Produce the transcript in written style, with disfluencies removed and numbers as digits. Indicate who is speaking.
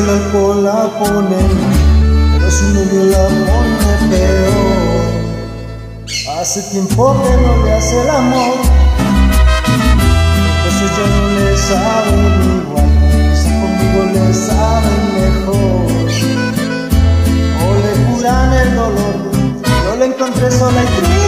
Speaker 1: el alcohol la pone mal, pero su novio la pone peor. Hace tiempo que no le hace el amor, entonces ya no le saben igual, quizá conmigo le saben mejor. O le curan el dolor, yo la encontré sola y triste.